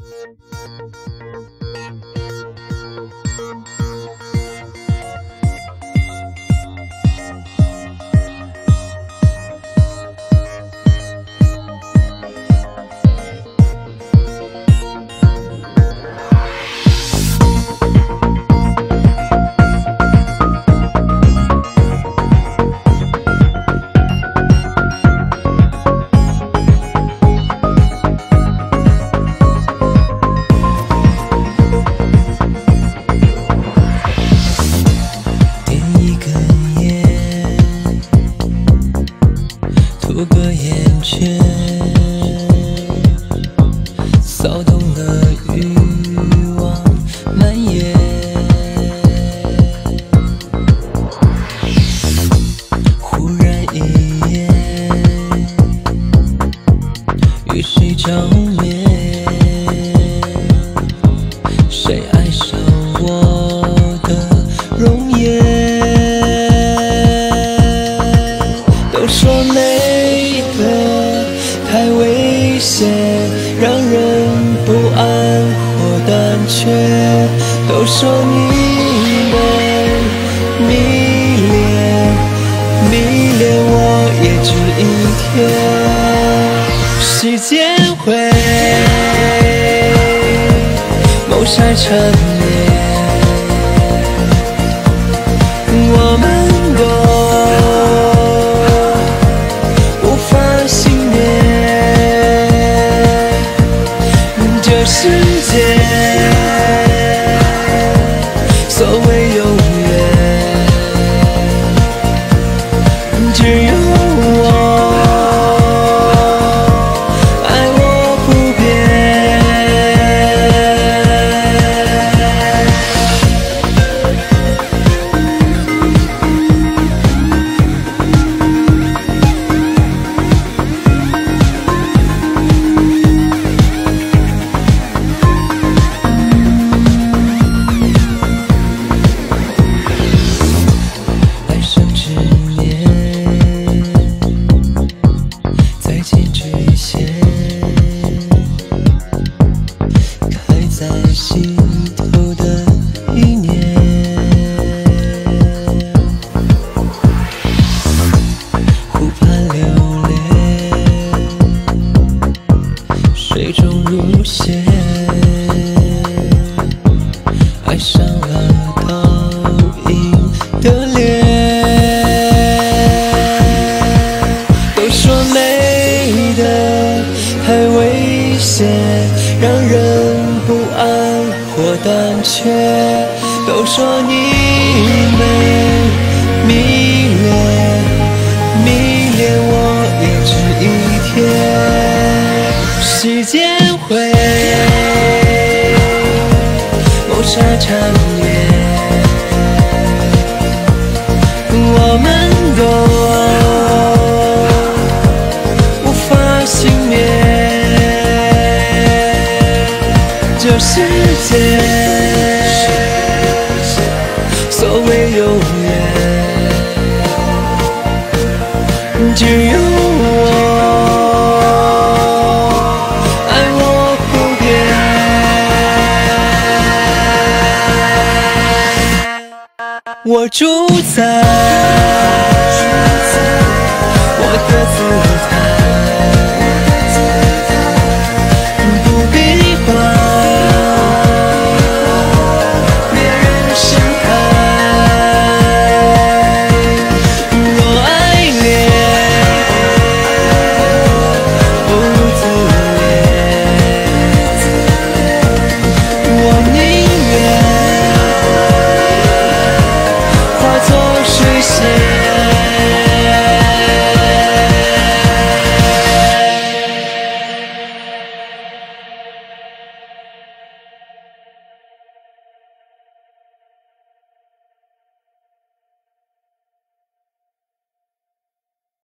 涂个眼圈，骚动的欲望蔓延。忽然一眼，与谁照面？谁爱上我的容颜？都说美的太危险，让人不安或胆怯。都说你们迷恋，迷恋我也只一天。时间会谋杀缠绵，我们都世界所谓永远，只有我爱我不变。在心头的一念，湖畔流连，水中如仙，爱上了倒影的脸。都说美的太危险，让人不安或胆怯。都说你们迷恋，迷恋我也只一天。时间会谋杀缠绵，我们都无法幸免。这世界所谓永远，只有我爱我不变。我主宰我的姿态，